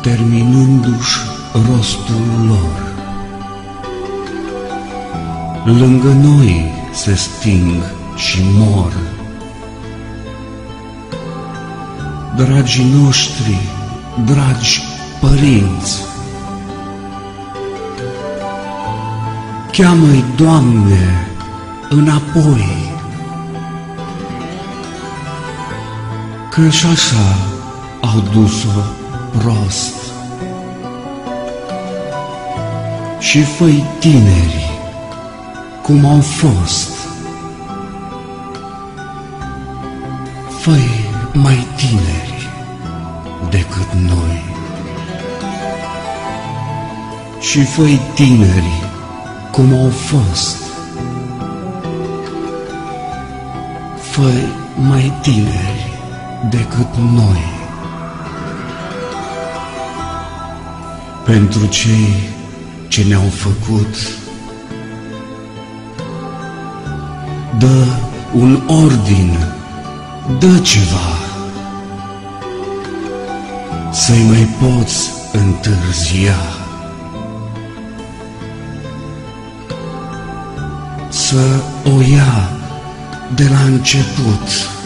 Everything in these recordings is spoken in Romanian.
terminându-și rostul lor. Lângă noi se sting și mor. Dragii noștri, dragi părinți, cheamă-i, Doamne, înapoi, că-și așa au dus-o prost. Și fă-i tineri cum au fost, fă-i mai tineri decât noi. Și fă-i tineri cum au fost, fă-i mai tineri decât noi. Pentru cei ce ne-au făcut, dă un ordin, dă ceva, să-i mai poți întârzia, să o ia de la început.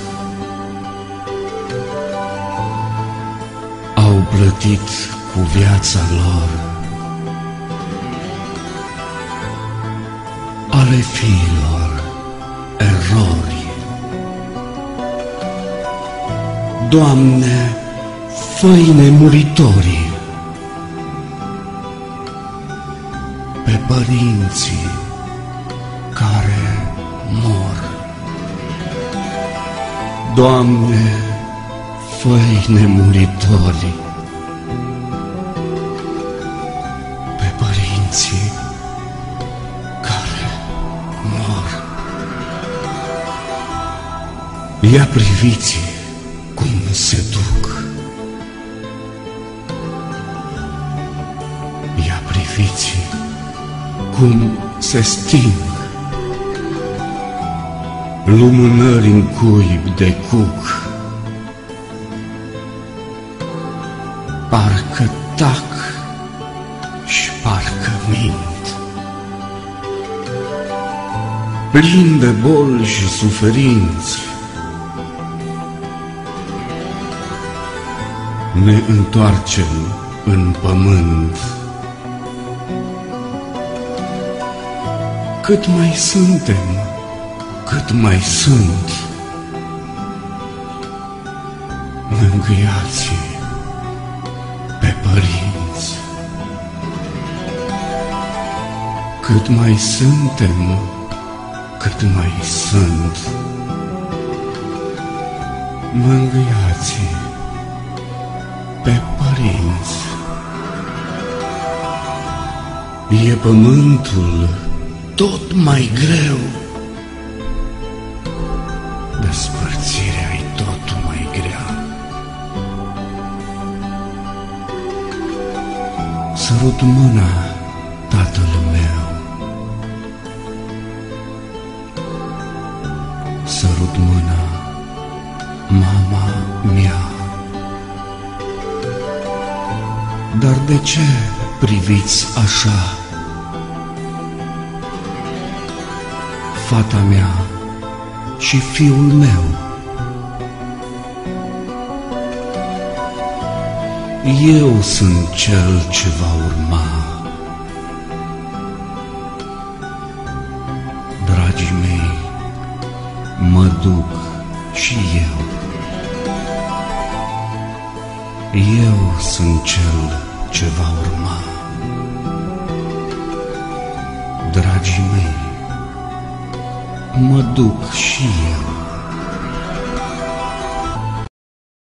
Au plătit cu viața lor, ale fiilor erori. Doamne, fă-i nemuritorii pe părinții care mor. Doamne, fă-i nemuritorii pe părinții care mor. Ia priviți cum se duc, ia priviți cum se sting lumânări în cuib de cuc. Parcă tac și parcă mint, plin de boli și suferinți. Ne întoarcem în pământ. Cât mai suntem, cât mai sunt, mângâiați pe părinți. Cât mai suntem, cât mai sunt, mângâiați pe părinți. E pământul tot mai greu, despărțirea-i tot mai grea. Sărut mâna, tatăl meu, sărut mâna, mama mea. Dar de ce priviți așa? Fata mea și fiul meu, eu sunt cel ce va urma. Dragii mei, mă duc și eu. Eu sunt cel ce va urma. Dragii mei, mă duc și eu.